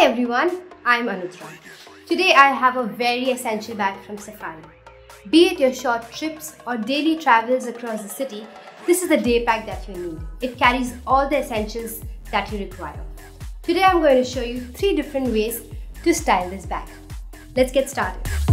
Hi everyone, I'm Ltrs. Today I have a very essential bag from Safari. Be it your short trips or daily travels across the city, this is the day pack that you need. It carries all the essentials that you require. Today I'm going to show you 3 different ways to style this bag. Let's get started.